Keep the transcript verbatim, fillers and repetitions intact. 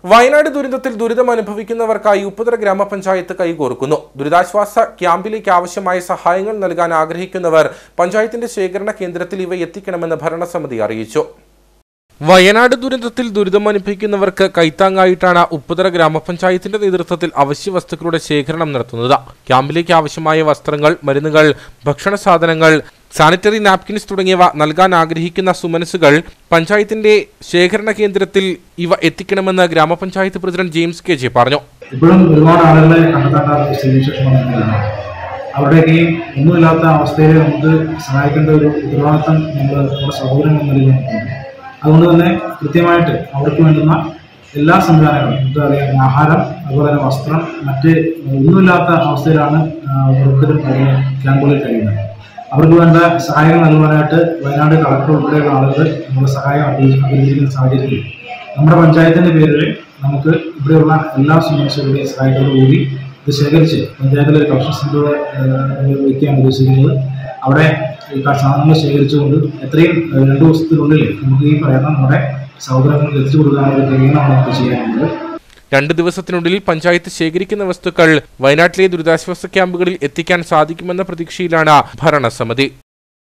വയനാട് ദുരന്തത്തിൽ ദുരിതം അനുഭവിക്കുന്നവർക്കായി ഉപ്പുതറ ഗ്രാമപഞ്ചായത്ത് കൈകോർക്കുന്നു. ദുരിതാശ്വാസ ക്യാമ്പിലേക്ക് ആവശ്യമായ സഹായങ്ങൾ നൽകാൻ ആഗ്രഹിക്കുന്നവർ പഞ്ചായത്തിന്റെ ശേഖരണ കേന്ദ്രത്തിൽ ഇവ എത്തിക്കണമെന്ന് ഭരണസമിതി അറിയിച്ചു. വയനാട് ദുരന്തത്തിൽ ദുരിതം അനുഭവിക്കുന്നവർക്ക് കൈത്താങ്ങായിട്ടാണ് ഉപ്പുതറ ഗ്രാമപഞ്ചായത്തിന്റെ നേതൃത്വത്തിൽ അവശ്യ വസ്തുക്കളുടെ ശേഖരണം നടത്തുന്നത്. ക്യാമ്പിലേക്ക് ആവശ്യമായ വസ്ത്രങ്ങൾ, മരുന്നുകൾ, ഭക്ഷണ സാധനങ്ങൾ, സാനിറ്ററി നാപ്കിൻസ് തുടങ്ങിയവ നൽകാൻ ആഗ്രഹിക്കുന്ന സുമനസുകൾ പഞ്ചായത്തിന്റെ ശേഖരണ കേന്ദ്രത്തിൽ ഇവ എത്തിക്കണമെന്ന് ഗ്രാമപഞ്ചായത്ത് പ്രസിഡന്റ് ജെയിംസ് കെ ജെ പറഞ്ഞു. ഇപ്പോഴും ഒരുപാട് ആളുകളെ അവിടേക്ക് ഒന്നുമില്ലാത്ത അവസ്ഥയിൽ നമുക്ക് സഹായിക്കേണ്ട ഒരു ഉത്തരവാദിത്തം നമ്മൾ നമ്മുടെ സഹോദരങ്ങൾ നൽകുന്നുണ്ട്. അതുകൊണ്ട് തന്നെ കൃത്യമായിട്ട് അവർക്ക് വേണ്ടുന്ന എല്ലാ സംവിധാനങ്ങളും, എന്താ പറയുക, ആഹാരം, അതുപോലെ തന്നെ വസ്ത്രം, മറ്റ് ഒന്നുമില്ലാത്ത അവസ്ഥയിലാണ് ഓരോരുത്തരും ക്യാമ്പുകളിൽ കഴിയുന്നത്. അവർക്ക് വേണ്ട സഹായങ്ങൾ നൽകുവാനായിട്ട് വയനാട് കളക്ടർ ഉൾപ്പെടെയുള്ള ആളുകൾ നമ്മുടെ സഹായം അഭ്യർത്ഥിക്കുന്ന സാഹചര്യത്തിൽ നമ്മുടെ പഞ്ചായത്തിൻ്റെ പേരിൽ നമുക്ക് ഇവിടെയുള്ള എല്ലാ സുമനസുകളുടെയും സഹായത്തോടുകൂടി ഇത് ശേഖരിച്ച് പഞ്ചായത്തിലെ ഒരു കളക്ഷൻ സെൻ്റർ വയ്ക്കാൻ ഉദ്ദേശിക്കുന്നത്. അവിടെ സാധനങ്ങൾ ശേഖരിച്ചുകൊണ്ട് എത്രയും രണ്ടു ദിവസത്തിനുള്ളിൽ നമുക്ക് ഈ പറയുന്ന നമ്മുടെ സഹോദരങ്ങൾക്ക് എത്തിച്ചു കൊടുക്കാനുള്ള ക്രമീകരണമാണ് നമുക്ക് ചെയ്യാനുള്ളത്. രണ്ട് ദിവസത്തിനുള്ളിൽ പഞ്ചായത്ത് ശേഖരിക്കുന്ന വസ്തുക്കൾ വയനാട്ടിലെ ദുരിതാശ്വാസ ക്യാമ്പുകളിൽ എത്തിക്കാൻ സാധിക്കുമെന്ന പ്രതീക്ഷയിലാണ് ഭരണസമിതി.